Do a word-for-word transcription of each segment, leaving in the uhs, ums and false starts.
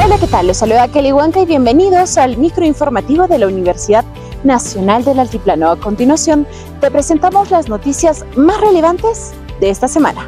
Hola, ¿qué tal? Los saluda Kelly Huanca y bienvenidos al microinformativo de la Universidad Nacional del Altiplano. A continuación, te presentamos las noticias más relevantes de esta semana.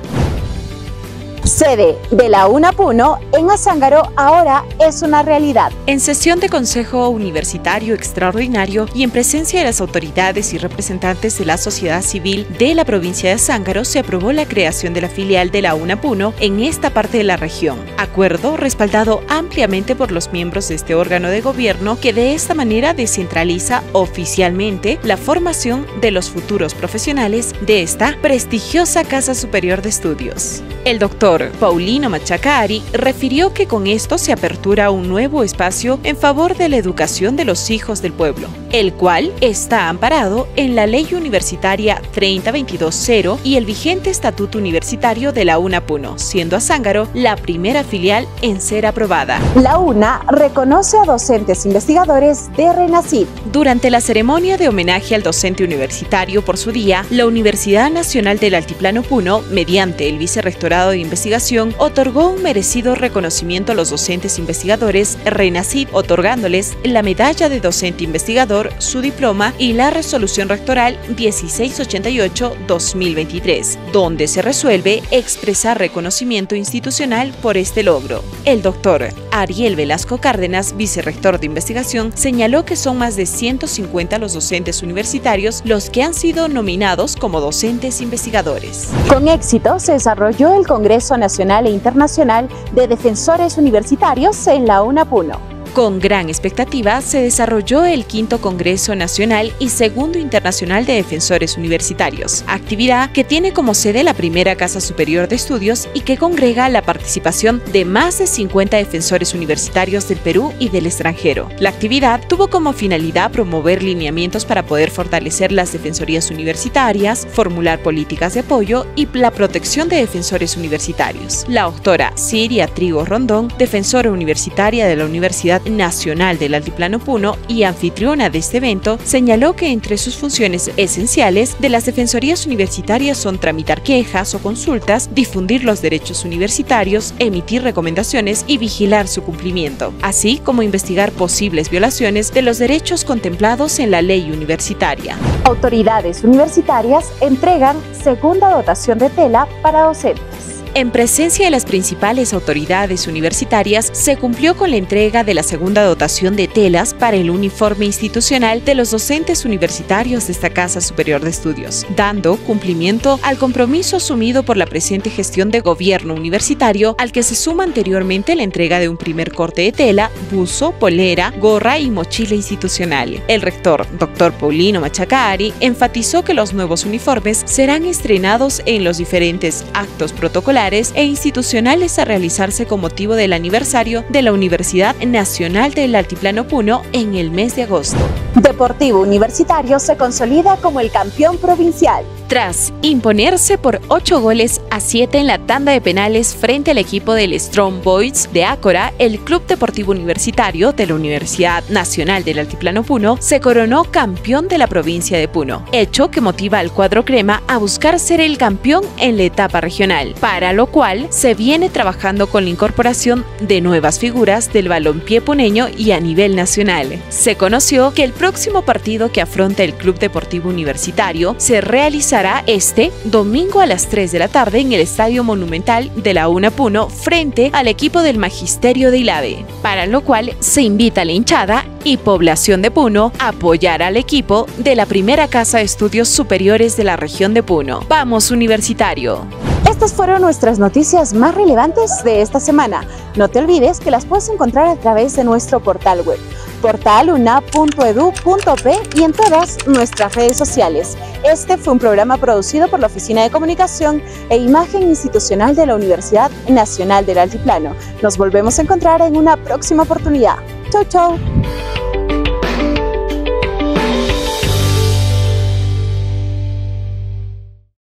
Sede de la UNAPUNO en Azángaro ahora es una realidad. En sesión de Consejo Universitario Extraordinario y en presencia de las autoridades y representantes de la sociedad civil de la provincia de Azángaro, se aprobó la creación de la filial de la UNAPUNO en esta parte de la región. Acuerdo respaldado ampliamente por los miembros de este órgano de gobierno, que de esta manera descentraliza oficialmente la formación de los futuros profesionales de esta prestigiosa Casa Superior de Estudios. El doctor Paulino Machacari refirió que con esto se apertura un nuevo espacio en favor de la educación de los hijos del pueblo, el cual está amparado en la Ley Universitaria treinta veintidós cero y el vigente Estatuto Universitario de la UNAPUNO, siendo Azángaro la primera filial en ser aprobada. La UNA reconoce a docentes investigadores de RENACID. Durante la ceremonia de homenaje al docente universitario por su día, la Universidad Nacional del Altiplano Puno, mediante el Vicerrectorado de Investigación, otorgó un merecido reconocimiento a los docentes investigadores RENACID, otorgándoles la medalla de docente investigador, su diploma y la resolución rectoral dieciséis ochenta y ocho guión dos mil veintitrés, donde se resuelve expresar reconocimiento institucional por este logro. El doctor Ariel Velasco Cárdenas, vicerrector de investigación, señaló que son más de ciento cincuenta los docentes universitarios los que han sido nominados como docentes investigadores. Con éxito se desarrolló el Congreso Nacional e Internacional de Defensores Universitarios en la UNAPUNO. Con gran expectativa se desarrolló el quinto Congreso Nacional y segundo Internacional de Defensores Universitarios, actividad que tiene como sede la primera Casa Superior de Estudios y que congrega la participación de más de cincuenta defensores universitarios del Perú y del extranjero. La actividad tuvo como finalidad promover lineamientos para poder fortalecer las defensorías universitarias, formular políticas de apoyo y la protección de defensores universitarios. La doctora Siria Trigo Rondón, defensora universitaria de la Universidad Nacional del Altiplano Puno y anfitriona de este evento, señaló que entre sus funciones esenciales de las defensorías universitarias son tramitar quejas o consultas, difundir los derechos universitarios, emitir recomendaciones y vigilar su cumplimiento, así como investigar posibles violaciones de los derechos contemplados en la ley universitaria. Autoridades universitarias entregan segunda dotación de tela para docentes. En presencia de las principales autoridades universitarias, se cumplió con la entrega de la segunda dotación de telas para el uniforme institucional de los docentes universitarios de esta Casa Superior de Estudios, dando cumplimiento al compromiso asumido por la presente gestión de gobierno universitario, al que se suma anteriormente la entrega de un primer corte de tela, buzo, polera, gorra y mochila institucional. El rector, doctor Paulino Machacari, enfatizó que los nuevos uniformes serán estrenados en los diferentes actos protocolares e institucionales a realizarse con motivo del aniversario de la Universidad Nacional del Altiplano Puno en el mes de agosto. Deportivo Universitario se consolida como el campeón provincial. Tras imponerse por ocho goles a siete en la tanda de penales frente al equipo del Strong Boys de Ácora, el Club Deportivo Universitario de la Universidad Nacional del Altiplano Puno se coronó campeón de la provincia de Puno, hecho que motiva al cuadro crema a buscar ser el campeón en la etapa regional, para lo cual se viene trabajando con la incorporación de nuevas figuras del balompié puneño y a nivel nacional. Se conoció que el próximo partido que afronta el Club Deportivo Universitario se realizará este domingo a las tres de la tarde en el Estadio Monumental de la UNAPUNO frente al equipo del Magisterio de Ilave, para lo cual se invita a la hinchada y población de Puno a apoyar al equipo de la primera Casa de Estudios Superiores de la región de Puno. ¡Vamos, Universitario! Estas fueron nuestras noticias más relevantes de esta semana. No te olvides que las puedes encontrar a través de nuestro portal web, portal unap punto edu punto pe, y en todas nuestras redes sociales. Este fue un programa producido por la Oficina de Comunicación e Imagen Institucional de la Universidad Nacional del Altiplano. Nos volvemos a encontrar en una próxima oportunidad. Chau, chau.